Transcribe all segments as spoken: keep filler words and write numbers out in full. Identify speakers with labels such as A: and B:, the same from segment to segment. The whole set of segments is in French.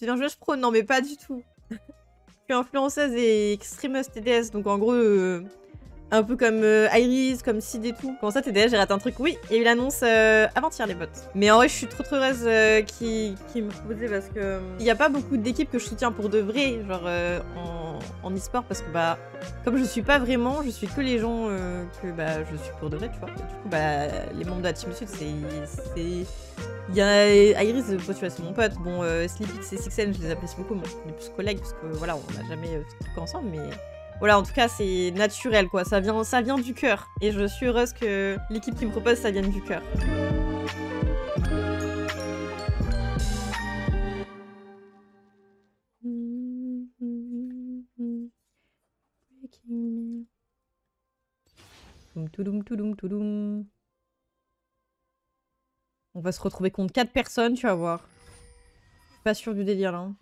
A: Tu deviens joueuse pro? Non, mais pas du tout. Je suis influenceuse et streameuse T D S, donc en gros, euh, un peu comme euh, Iris, comme Sid et tout. Comment ça, T D S, j'ai raté un truc? Oui, il y a eu l'annonce euh, avant-hier, les potes. Mais en vrai, je suis trop trop heureuse euh, qui, qui me proposait parce que euh, il n'y a pas beaucoup d'équipes que je soutiens pour de vrai, genre euh, en, en e-sport, parce que bah, comme je suis pas vraiment, je suis que les gens euh, que bah, je suis pour de vrai, tu vois. Et du coup, bah, les membres de la Team Sud, c'est. Il y a Iris, tu vois, c'est mon pote. Bon, euh, Sleepix et Sixen, je les apprécie beaucoup. Bon, on est plus collègues parce que voilà, on n'a jamais euh, tout ensemble, mais voilà, en tout cas, c'est naturel, quoi. Ça vient, ça vient du cœur. Et je suis heureuse que l'équipe qui me propose, ça vienne du cœur. On va se retrouver contre quatre personnes, tu vas voir. Je suis pas sûre du délire, là.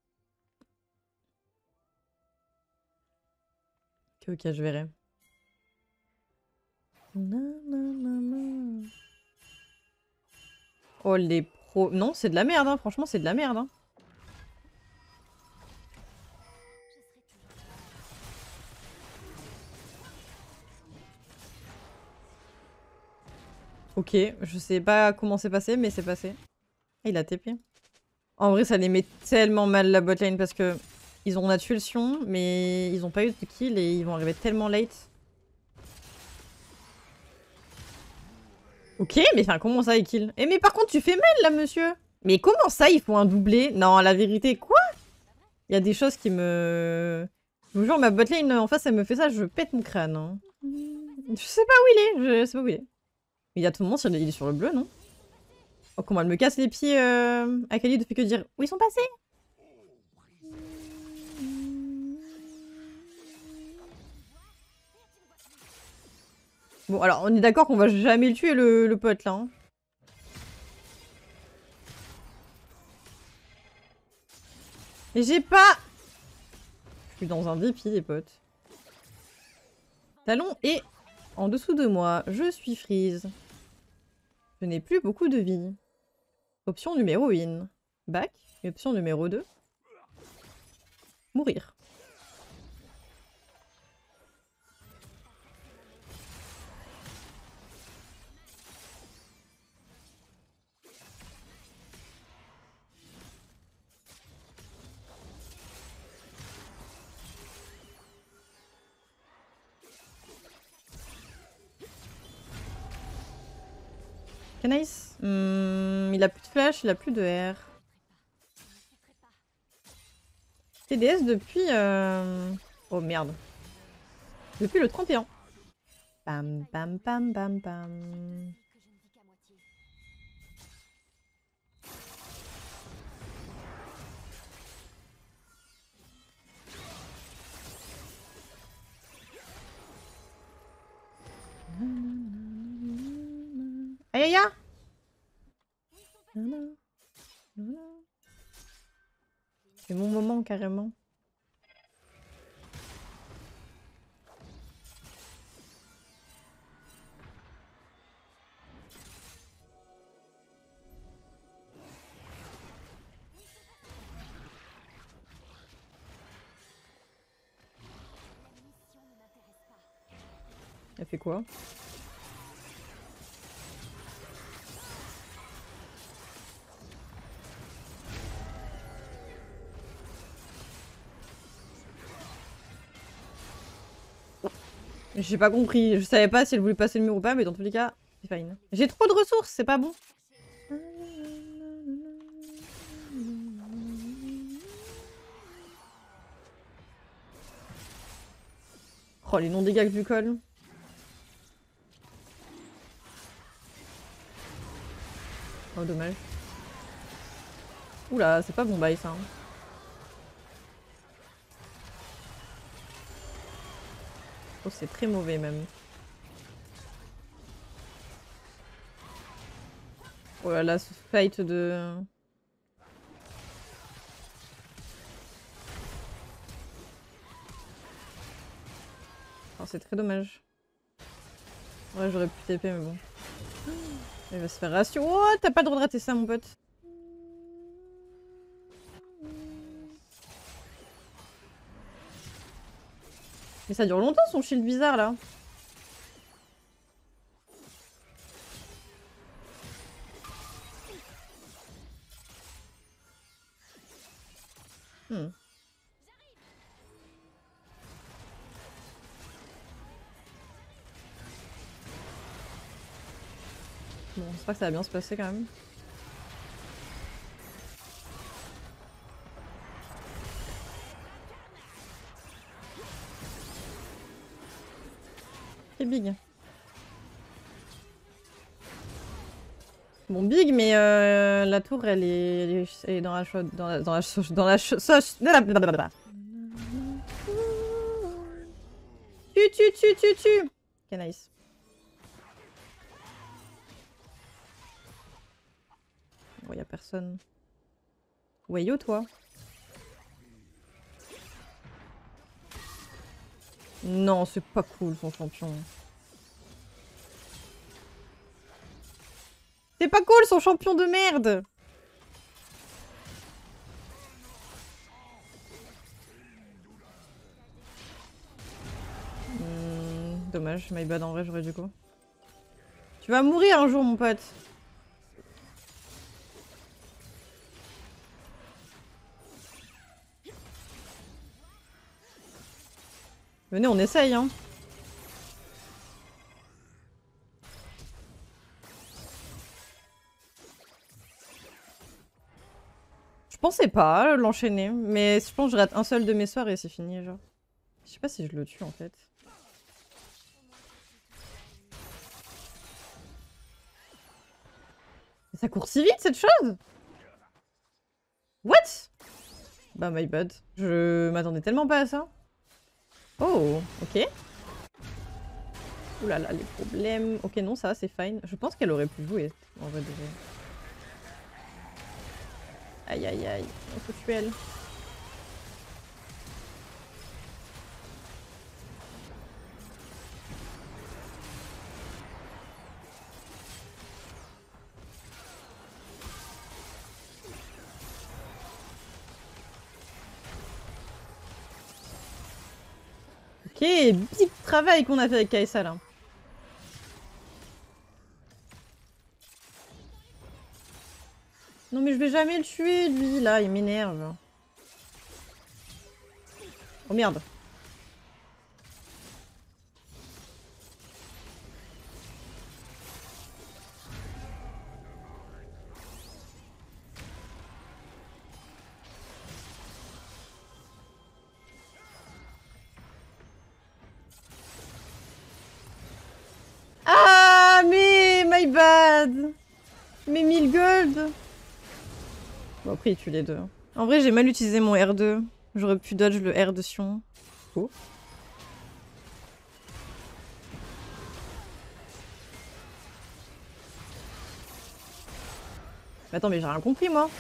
A: Ok, ok, je verrai. Oh, les pros... Non, c'est de la merde, hein. Franchement, c'est de la merde, hein. Ok, je sais pas comment c'est passé, mais c'est passé. Ah, il a T P. En vrai, ça les met tellement mal la botlane parce que ils ont la tuition, mais ils ont pas eu de kill et ils vont arriver tellement late. Ok, mais enfin, comment ça, ils kill? Eh, mais par contre, tu fais mal là, monsieur! Mais comment ça, ils font un doublé? Non, la vérité, quoi? Il y a des choses qui me... Je vous jure, ma botlane en face, elle me fait ça, je pète mon crâne. Hein. Je sais pas où il est, je sais pas où il est. Il y a tout le monde, il est sur le bleu, non? Oh, comment elle me casse les pieds, euh... Akali ne fait que dire où ils sont passés? Bon, alors, on est d'accord qu'on va jamais le tuer, le, le pote, là. Hein. Et j'ai pas... Je suis dans un dépit, les potes. Talon est en dessous de moi. Je suis Freeze. Je n'ai plus beaucoup de vie. Option numéro un. Back. Et option numéro deux. Mourir. Canaïs hmm, il a plus de flash, il a plus de R. T D S depuis... Euh... Oh merde. Depuis le trente et un. Pam pam pam pam pam. Aïe aïe aïe. C'est mon moment carrément. Elle fait quoi? J'ai pas compris, je savais pas si elle voulait passer le mur ou pas, mais dans tous les cas, c'est fine. J'ai trop de ressources, c'est pas bon. Oh, les non-dégâts que je lui colle. Oh, dommage. Oula, c'est pas bon bail ça. Hein. Oh, c'est très mauvais même. Oh là là, ce fight de... Oh, c'est très dommage. Ouais, j'aurais pu T P, mais bon. Il va se faire ratio. Oh, t'as pas le droit de rater ça, mon pote. Mais ça dure longtemps son shield bizarre là. Hmm. Bon, j'espère que ça va bien se passer quand même. C'est big. Bon, big, mais euh, la tour, elle est, elle est, elle est dans la chaude, dans la, dans la sauce, dans la sauce. Tu, tu, tu, tu, tu. Ok, nice. Bon, y'a personne. Ouais, yo, toi. Non, c'est pas cool, son champion. C'est pas cool, son champion de merde. Hmm, dommage, my bad, en vrai, j'aurais dû quoi. Tu vas mourir un jour, mon pote. Venez, on essaye, hein. Je pensais pas l'enchaîner, mais je pense que je rate un seul de mes soirs et c'est fini, genre. Je sais pas si je le tue, en fait. Mais ça court si vite, cette chose! What? Bah, my bad. Je m'attendais tellement pas à ça. Oh, ok. Ouh là là, les problèmes. Ok, non, ça, c'est fine. Je pense qu'elle aurait pu jouer, en vrai de vrai. Aïe, aïe, aïe. On faut tuer elle. Ok, big travail qu'on a fait avec Kai'Sa là. Non mais je vais jamais le tuer lui là, il m'énerve. Oh merde. Ah mais my bad. Mais mille gold. Bon après il tue les deux. En vrai j'ai mal utilisé mon R deux. J'aurais pu dodge le R de Sion. Oh. Mais attends mais j'ai rien compris moi.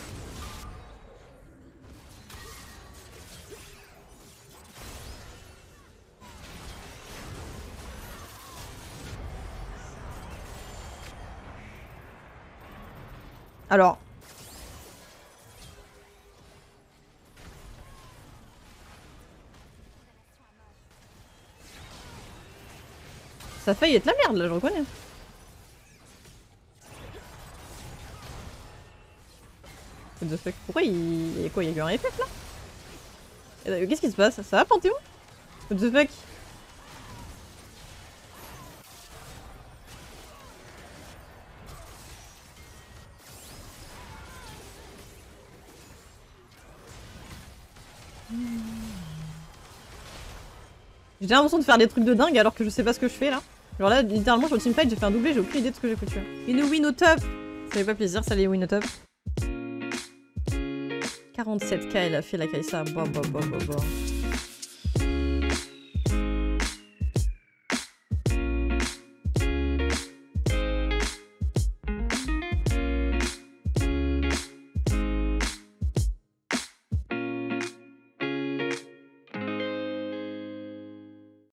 A: Alors. Ça a failli être la merde là, je reconnais. What the fuck? Pourquoi il... il y a quoi? Il y a eu un effet là? Qu'est-ce qui se passe? Ça va Panthéon? What the fuck? J'ai l'impression de faire des trucs de dingue alors que je sais pas ce que je fais là. Genre là, littéralement sur le teamfight, j'ai fait un doublé, j'ai aucune idée de ce que j'ai foutu. Une win au top! Ça fait pas plaisir, ça les win au top. quarante-sept K, elle a fait la Kai'Sa. Bah, bah, bah, bah, bah.